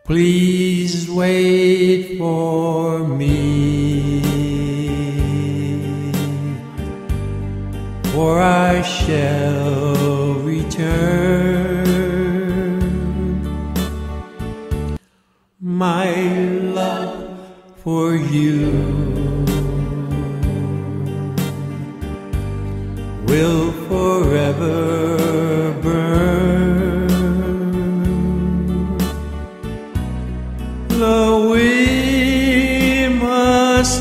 Please wait for me, for I shall return. My love for you will forever burn. Though we must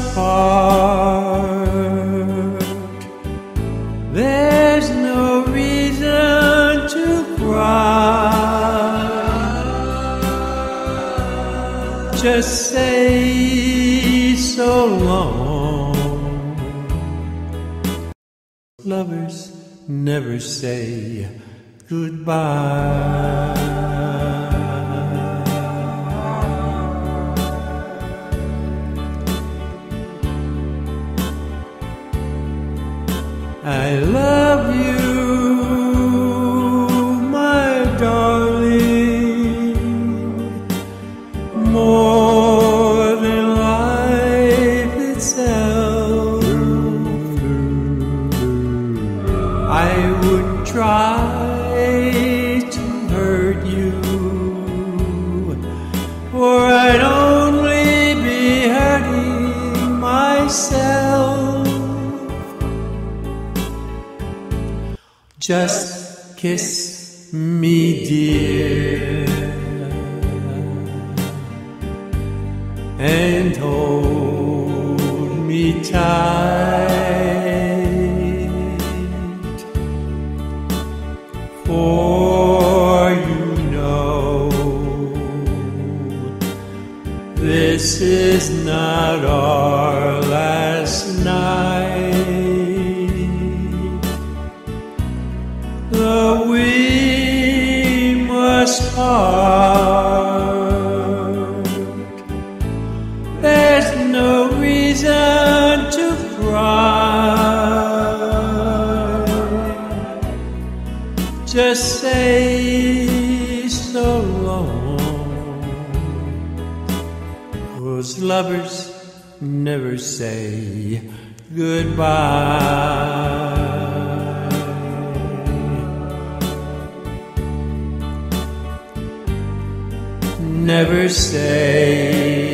part, there's no reason to cry. Just say so long. Lovers never say goodbye. I love you, my darling, more than life itself. I would try to hurt you, for I'd only be hurting myself. Just kiss me, dear, and hold me tight, for you know this is not our last night. Though we must part, there's no reason to cry. Just say so long, 'cause lovers never say goodbye. Never say